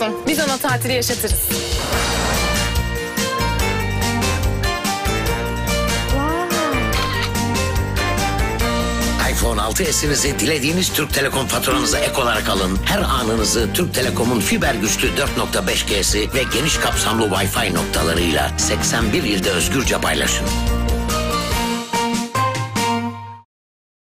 olsun. Biz ona tatili yaşatırız. iPhone 6s'inizi dilediğiniz Türk Telekom faturanıza ek olarak alın. Her anınızı Türk Telekom'un fiber güçlü 4.5G'si ve geniş kapsamlı Wi-Fi noktalarıyla 81 ilde özgürce paylaşın.